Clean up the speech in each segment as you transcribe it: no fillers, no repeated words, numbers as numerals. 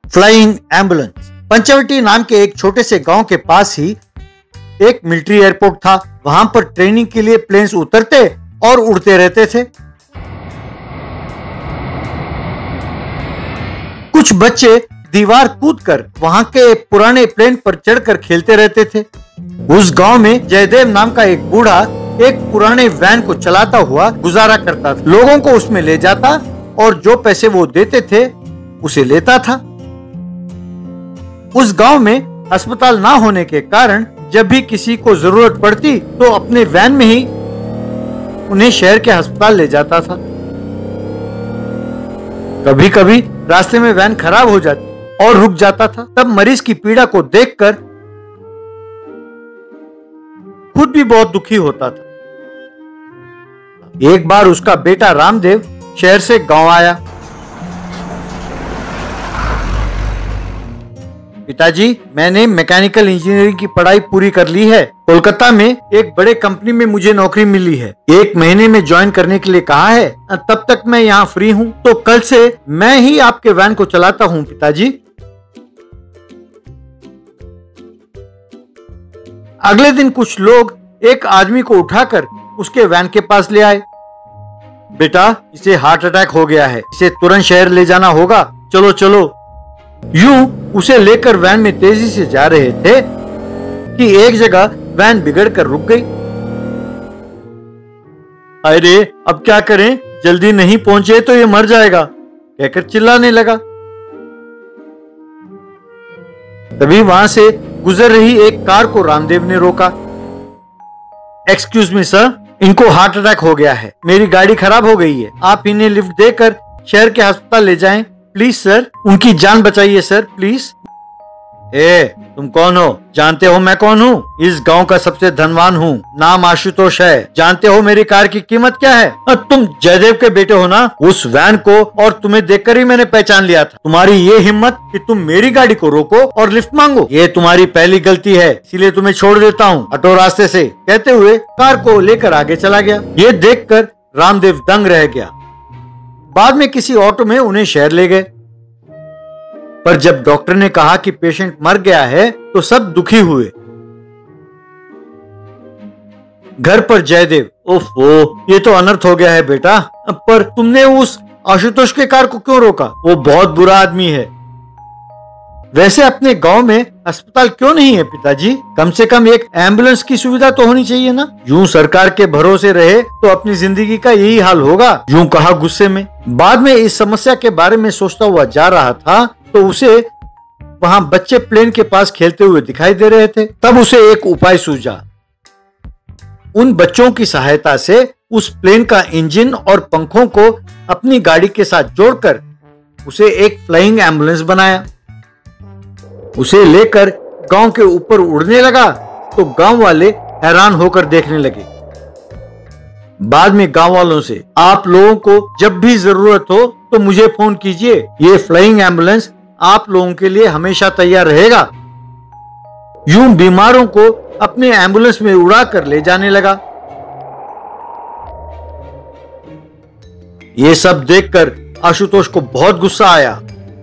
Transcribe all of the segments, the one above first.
Flying ambulance. Panchavati नाम के एक छोटे से गांव के पास ही एक मिलिट्री एयरपोर्ट था। वहां पर ट्रेनिंग के लिए प्लेन्स उतरते और उड़ते रहते थे। कुछ बच्चे दीवार कूदकर वहां के पुराने प्लेन पर चढ़कर खेलते रहते थे। उस गांव में जयदेव नाम का एक बूढ़ा एक पुराने वैन को चलाता हुआ गुजारा करता था। लोगों को उसमें ले जाता और जो पैसे वो देते थे उसे लेता था। उस गांव में अस्पताल ना होने के कारण जब भी किसी को जरूरत पड़ती तो अपने वैन में ही उन्हें शहर के अस्पताल ले जाता था। कभी कभी रास्ते में वैन खराब हो जाती और रुक जाता था। तब मरीज की पीड़ा को देखकर खुद भी बहुत दुखी होता था। एक बार उसका बेटा रामदेव शहर से गांव आया। पिताजी, मैंने मैकेनिकल इंजीनियरिंग की पढ़ाई पूरी कर ली है। कोलकाता में एक बड़े कंपनी में मुझे नौकरी मिली है। 1 महीने में ज्वाइन करने के लिए कहा है। तब तक मैं यहाँ फ्री हूँ, तो कल से मैं ही आपके वैन को चलाता हूँ पिताजी। अगले दिन कुछ लोग एक आदमी को उठाकर उसके वैन के पास ले आए। बेटा, इसे हार्ट अटैक हो गया है, इसे तुरंत शहर ले जाना होगा, चलो चलो। यूं उसे लेकर वैन में तेजी से जा रहे थे कि एक जगह वैन बिगड़कर रुक गई। अरे अब क्या करें, जल्दी नहीं पहुंचे तो ये मर जाएगा, कहकर चिल्लाने लगा। तभी वहां से गुजर रही एक कार को रामदेव ने रोका। एक्सक्यूज मी सर, इनको हार्ट अटैक हो गया है, मेरी गाड़ी खराब हो गई है, आप इन्हें लिफ्ट देकर शहर के अस्पताल ले जाएं प्लीज सर, उनकी जान बचाइए सर प्लीज। तुम कौन हो? जानते हो मैं कौन हूँ? इस गांव का सबसे धनवान हूँ, नाम आशुतोष है। जानते हो मेरी कार की कीमत क्या है? तुम जयदेव के बेटे हो ना? उस वैन को और तुम्हें देखकर ही मैंने पहचान लिया था। तुम्हारी ये हिम्मत कि तुम मेरी गाड़ी को रोको और लिफ्ट मांगो, ये तुम्हारी पहली गलती है, इसीलिए तुम्हें छोड़ देता हूँ, हटो रास्ते से, कहते हुए कार को लेकर आगे चला गया। ये देखकर रामदेव दंग रह गया। बाद में किसी ऑटो में उन्हें शहर ले गए। पर जब डॉक्टर ने कहा कि पेशेंट मर गया है तो सब दुखी हुए। घर पर जयदेव, ओफो, ये तो अनर्थ हो गया है बेटा। पर तुमने उस आशुतोष के कार को क्यों रोका? वो बहुत बुरा आदमी है। वैसे अपने गांव में अस्पताल क्यों नहीं है पिताजी? कम से कम एक एम्बुलेंस की सुविधा तो होनी चाहिए ना। यूं सरकार के भरोसे रहे तो अपनी जिंदगी का यही हाल होगा, यूं कहा गुस्से में। बाद में इस समस्या के बारे में सोचता हुआ जा रहा था तो उसे वहां बच्चे प्लेन के पास खेलते हुए दिखाई दे रहे थे। तब उसे एक उपाय सूझा। उन बच्चों की सहायता से उस प्लेन का इंजन और पंखों को अपनी गाड़ी के साथ जोड़कर उसे एक फ्लाइंग एम्बुलेंस बनाया। उसे लेकर गांव के ऊपर उड़ने लगा तो गांव वाले हैरान होकर देखने लगे। बाद में गांव वालों से, आप लोगों को जब भी जरूरत हो तो मुझे फोन कीजिए, ये फ्लाइंग एम्बुलेंस आप लोगों के लिए हमेशा तैयार रहेगा। यूं बीमारों को अपने एम्बुलेंस में उड़ा कर ले जाने लगा। ये सब देखकर आशुतोष को बहुत गुस्सा आया।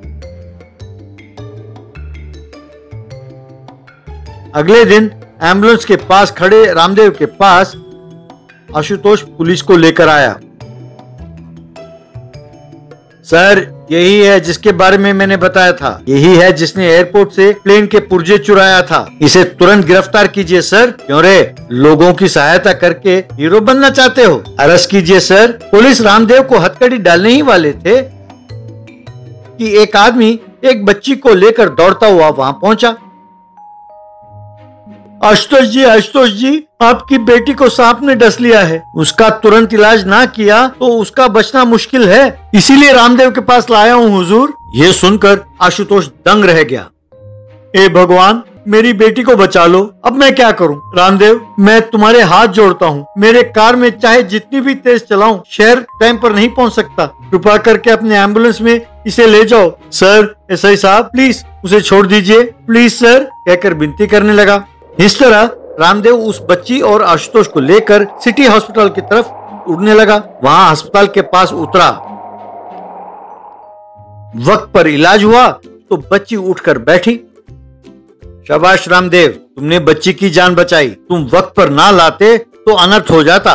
अगले दिन एम्बुलेंस के पास खड़े रामदेव के पास आशुतोष पुलिस को लेकर आया। सर, यही है जिसके बारे में मैंने बताया था, यही है जिसने एयरपोर्ट से प्लेन के पुर्जे चुराया था, इसे तुरंत गिरफ्तार कीजिए सर। क्यों रे, लोगों की सहायता करके हीरो बनना चाहते हो? अरेस्ट कीजिए सर। पुलिस रामदेव को हथकड़ी डालने ही वाले थे कि एक आदमी एक बच्ची को लेकर दौड़ता हुआ वहां पहुंचा। आशुतोष जी, आपकी बेटी को सांप ने डस लिया है, उसका तुरंत इलाज ना किया तो उसका बचना मुश्किल है, इसीलिए रामदेव के पास लाया हूँ हुजूर। ये सुनकर आशुतोष दंग रह गया। ए भगवान, मेरी बेटी को बचा लो, अब मैं क्या करूं? रामदेव, मैं तुम्हारे हाथ जोड़ता हूँ, मेरे कार में चाहे जितनी भी तेज चलाऊं, शहर टाइम पर नहीं पहुंच सकता, कृपा करके अपने एम्बुलेंस में इसे ले जाओ। सर, एसआई साहब प्लीज उसे छोड़ दीजिए, प्लीज सर, कहकर विनती करने लगा। इस तरह रामदेव उस बच्ची और आशुतोष को लेकर सिटी हॉस्पिटल की तरफ उड़ने लगा। वहां अस्पताल के पास उतरा, वक्त पर इलाज हुआ तो बच्ची उठकर बैठी। शाबाश रामदेव, तुमने बच्ची की जान बचाई। तुम वक्त पर ना लाते तो अनर्थ हो जाता।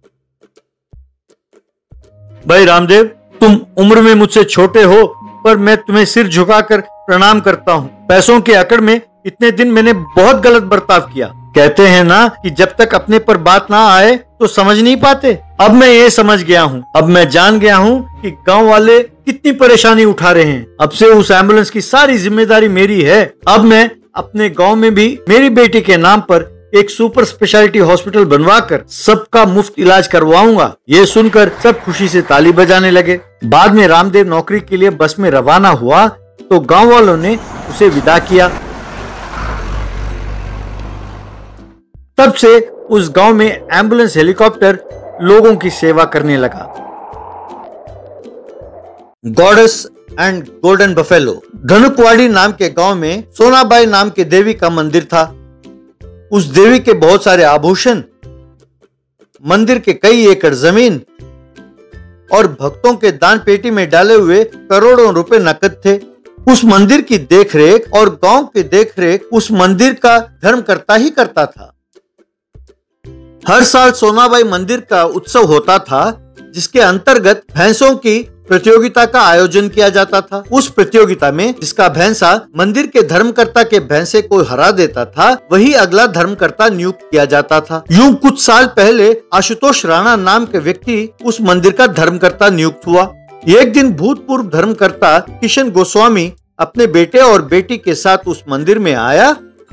भाई रामदेव, तुम उम्र में मुझसे छोटे हो, पर मैं तुम्हें सिर झुकाकर प्रणाम करता हूँ। पैसों के अकड़ में इतने दिन मैंने बहुत गलत बर्ताव किया। कहते हैं ना कि जब तक अपने पर बात ना आए तो समझ नहीं पाते। अब मैं ये समझ गया हूँ, अब मैं जान गया हूँ कि गांव वाले कितनी परेशानी उठा रहे हैं। अब से उस एम्बुलेंस की सारी जिम्मेदारी मेरी है। अब मैं अपने गांव में भी मेरी बेटी के नाम पर एक सुपर स्पेशलिटी हॉस्पिटल बनवाकर सबका मुफ्त इलाज करवाऊंगा। ये सुनकर सब खुशी से ताली बजाने लगे। बाद में रामदेव नौकरी के लिए बस में रवाना हुआ तो गांव वालों ने उसे विदा किया। तब से उस गांव में एम्बुलेंस हेलीकॉप्टर लोगों की सेवा करने लगा। Goddess and golden buffalo. Dhanukwadi नाम के गांव में सोनाबाई नाम के देवी का मंदिर था। उस देवी के बहुत सारे आभूषण, मंदिर के कई एकड़ जमीन और भक्तों के दान पेटी में डाले हुए करोड़ों रुपए नकद थे। उस मंदिर की देखरेख और गांव की देखरेख उस मंदिर का धर्मकर्ता ही करता था। हर साल सोनाबाई मंदिर का उत्सव होता था, जिसके अंतर्गत भैंसों की प्रतियोगिता का आयोजन किया जाता था। उस प्रतियोगिता में जिसका भैंसा मंदिर के धर्मकर्ता के भैंसे को हरा देता था, वही अगला धर्मकर्ता नियुक्त किया जाता था। यूं कुछ साल पहले आशुतोष राणा नाम के व्यक्ति उस मंदिर का धर्मकर्ता नियुक्त हुआ। एक दिन भूतपूर्व धर्मकर्ता किशन गोस्वामी अपने बेटे और बेटी के साथ उस मंदिर में आया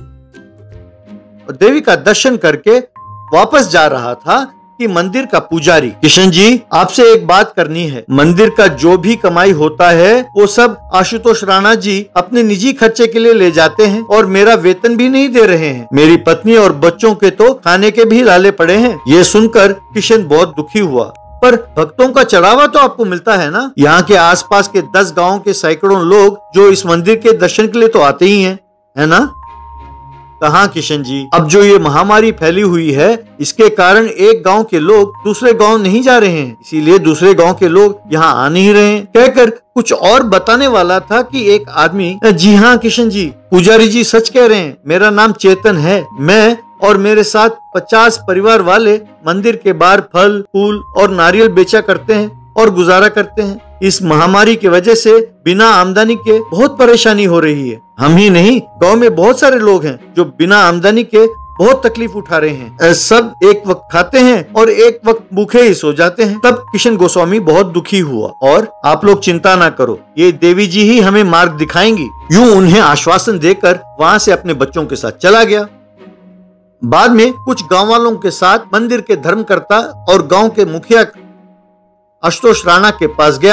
और देवी का दर्शन करके वापस जा रहा था कि मंदिर का पुजारी, किशन जी, आपसे एक बात करनी है। मंदिर का जो भी कमाई होता है वो सब आशुतोष राणा जी अपने निजी खर्चे के लिए ले जाते हैं और मेरा वेतन भी नहीं दे रहे हैं। मेरी पत्नी और बच्चों के तो खाने के भी लाले पड़े हैं। ये सुनकर किशन बहुत दुखी हुआ। पर भक्तों का चढ़ावा तो आपको मिलता है ना। यहाँ के आसपास के 10 गाँव के सैकड़ों लोग जो इस मंदिर के दर्शन के लिए तो आते ही हैं, है ना? कहाँ किशन जी, अब जो ये महामारी फैली हुई है, इसके कारण एक गांव के लोग दूसरे गांव नहीं जा रहे हैं, इसीलिए दूसरे गांव के लोग यहाँ आ नहीं रहे हैं। कहकर कुछ और बताने वाला था कि एक आदमी, जी हाँ किशन जी, पुजारी जी सच कह रहे हैं। मेरा नाम चेतन है। मैं और मेरे साथ 50 परिवार वाले मंदिर के बाहर फल, फूल और नारियल बेचा करते हैं और गुजारा करते हैं। इस महामारी की वजह से बिना आमदनी के बहुत परेशानी हो रही है। हम ही नहीं, गांव में बहुत सारे लोग हैं जो बिना आमदनी के बहुत तकलीफ उठा रहे हैं। सब एक वक्त खाते हैं और एक वक्त भूखे ही सो जाते हैं। तब किशन गोस्वामी बहुत दुखी हुआ और आप लोग चिंता ना करो, ये देवी जी ही हमें मार्ग दिखाएंगी। यूं उन्हें आश्वासन देकर वहाँ से अपने बच्चों के साथ चला गया। बाद में कुछ गाँव वालों के साथ मंदिर के धर्मकर्ता और गाँव के मुखिया आशुतोष राणा के पास गया।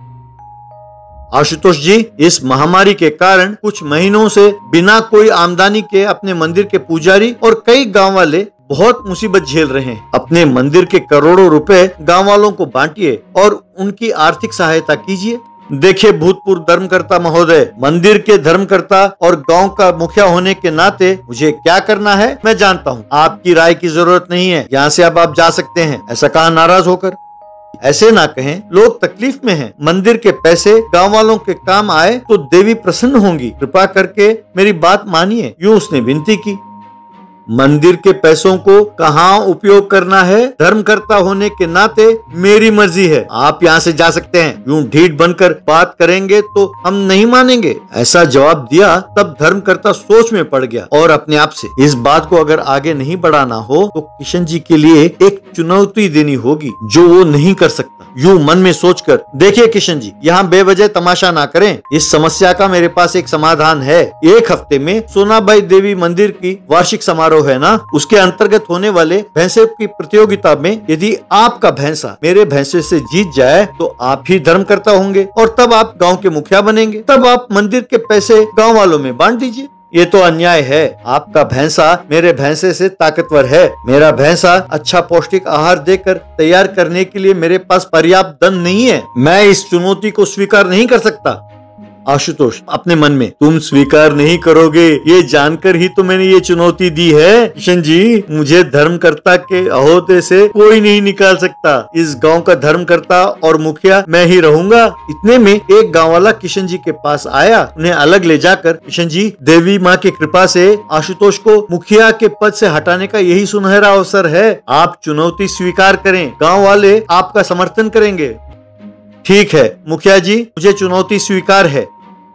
आशुतोष जी, इस महामारी के कारण कुछ महीनों से बिना कोई आमदनी के अपने मंदिर के पुजारी और कई गांव वाले बहुत मुसीबत झेल रहे हैं। अपने मंदिर के करोड़ों रुपए गांव वालों को बांटिए और उनकी आर्थिक सहायता कीजिए। देखिए भूतपूर्व धर्मकर्ता महोदय, मंदिर के धर्मकर्ता और गांव का मुखिया होने के नाते मुझे क्या करना है मैं जानता हूँ। आपकी राय की जरूरत नहीं है। यहाँ से अब आप जा सकते हैं। ऐसा कहा नाराज होकर। ऐसे ना कहें, लोग तकलीफ में हैं। मंदिर के पैसे गांव वालों के काम आए तो देवी प्रसन्न होंगी। कृपा करके मेरी बात मानिए, यूं उसने विनती की। मंदिर के पैसों को कहाँ उपयोग करना है, धर्मकर्ता होने के नाते मेरी मर्जी है। आप यहाँ से जा सकते हैं। यूं ढीठ बनकर बात करेंगे तो हम नहीं मानेंगे। ऐसा जवाब दिया तब धर्मकर्ता सोच में पड़ गया और अपने आप से, इस बात को अगर आगे नहीं बढ़ाना हो तो किशन जी के लिए एक चुनौती देनी होगी जो वो नहीं कर सकता। यूं मन में सोचकर, देखिए किशन जी, यहाँ बेवजह तमाशा ना करें। इस समस्या का मेरे पास एक समाधान है। एक हफ्ते में सोनाबाई देवी मंदिर की वार्षिक समारोह है ना, उसके अंतर्गत होने वाले भैंसे की प्रतियोगिता में यदि आपका भैंसा मेरे भैंसे से जीत जाए तो आप ही धर्मकर्ता होंगे और तब आप गांव के मुखिया बनेंगे। तब आप मंदिर के पैसे गांव वालों में बांट दीजिए। ये तो अन्याय है। आपका भैंसा मेरे भैंसे से ताकतवर है। मेरा भैंसा अच्छा पौष्टिक आहार देकर तैयार करने के लिए मेरे पास पर्याप्त धन नहीं है। मैं इस चुनौती को स्वीकार नहीं कर सकता। आशुतोष अपने मन में, तुम स्वीकार नहीं करोगे ये जानकर ही तो मैंने ये चुनौती दी है। किशन जी, मुझे धर्मकर्ता के अहोदे से कोई नहीं निकाल सकता। इस गांव का धर्मकर्ता और मुखिया मैं ही रहूंगा। इतने में एक गांव वाला किशन जी के पास आया। उन्हें अलग ले जाकर, किशन जी, देवी माँ की कृपा से आशुतोष को मुखिया के पद से हटाने का यही सुनहरा अवसर है। आप चुनौती स्वीकार करें, गाँव वाले आपका समर्थन करेंगे। ठीक है मुखिया जी, मुझे चुनौती स्वीकार है।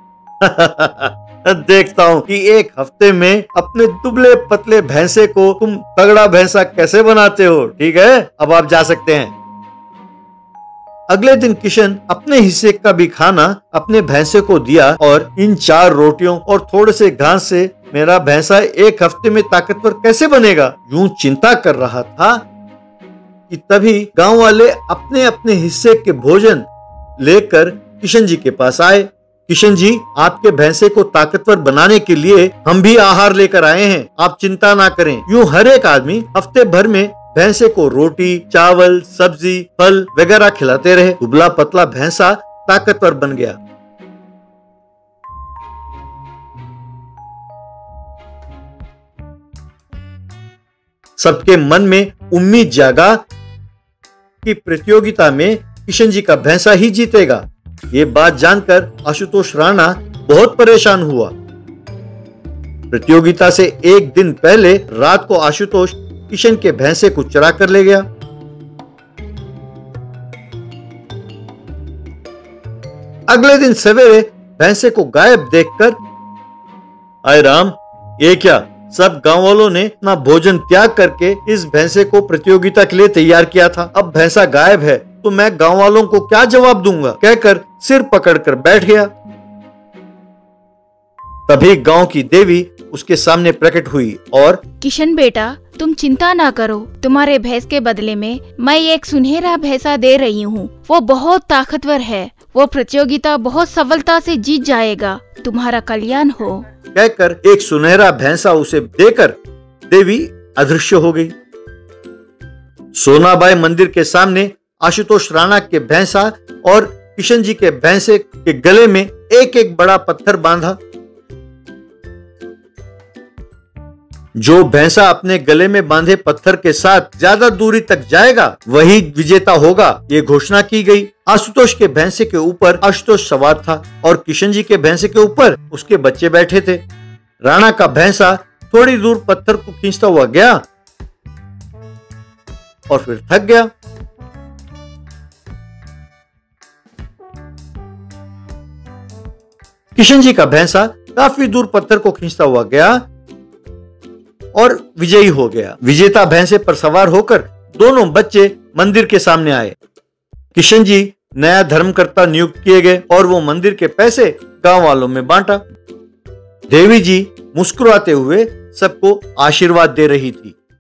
देखता हूँ कि एक हफ्ते में अपने दुबले पतले भैंसे को तुम तगड़ा भैंसा कैसे बनाते हो। ठीक है, अब आप जा सकते हैं। अगले दिन किशन अपने हिस्से का भी खाना अपने भैंसे को दिया और इन 4 रोटियों और थोड़े से घास से मेरा भैंसा एक हफ्ते में ताकतवर कैसे बनेगा, यूं चिंता कर रहा था कि तभी गांव वाले अपने अपने हिस्से के भोजन लेकर किशन जी के पास आए। किशन जी, आपके भैंसे को ताकतवर बनाने के लिए हम भी आहार लेकर आए हैं, आप चिंता ना करें। यूं हर एक आदमी हफ्ते भर में भैंसे को रोटी, चावल, सब्जी, फल वगैरह खिलाते रहे। दुबला पतला भैंसा ताकतवर बन गया। सबके मन में उम्मीद जागा कि प्रतियोगिता में किशन जी का भैंसा ही जीतेगा। ये बात जानकर आशुतोष राणा बहुत परेशान हुआ। प्रतियोगिता से एक दिन पहले रात को आशुतोष किशन के भैंसे को चुरा कर ले गया। अगले दिन सवेरे भैंसे को गायब देखकर, आए राम, ये क्या, सब गांव वालों ने अपना भोजन त्याग करके इस भैंसे को प्रतियोगिता के लिए तैयार किया था। अब भैंसा गायब है तो मैं गांव वालों को क्या जवाब दूंगा, कहकर सिर पकड़कर बैठ गया। तभी गांव की देवी उसके सामने प्रकट हुई और, किशन बेटा, तुम चिंता ना करो, तुम्हारे भैंस के बदले में मैं एक सुनहरा भैंसा दे रही हूँ। वो बहुत ताकतवर है, वो प्रतियोगिता बहुत सफलता से जीत जाएगा, तुम्हारा कल्याण हो। कहकर एक सुनहरा भैंसा उसे देकर देवी अदृश्य हो गई। सोनाबाई मंदिर के सामने आशुतोष राणा के भैंसा और किशन जी के भैंसे के गले में एक एक बड़ा पत्थर बांधा। जो भैंसा अपने गले में बांधे पत्थर के साथ ज्यादा दूरी तक जाएगा वही विजेता होगा, ये घोषणा की गई। आशुतोष के भैंसे के ऊपर आशुतोष सवार था और किशन जी के भैंसे के ऊपर उसके बच्चे बैठे थे। राणा का भैंसा थोड़ी दूर पत्थर को खींचता हुआ गया और फिर थक गया। किशन जी का भैंसा काफी दूर पत्थर को खींचता हुआ गया और विजयी हो गया। विजेता भैंसे पर सवार होकर दोनों बच्चे मंदिर के सामने आए। किशन जी नया धर्मकर्ता नियुक्त किए गए और वो मंदिर के पैसे गांव वालों में बांटा। देवी जी मुस्कुराते हुए सबको आशीर्वाद दे रही थी।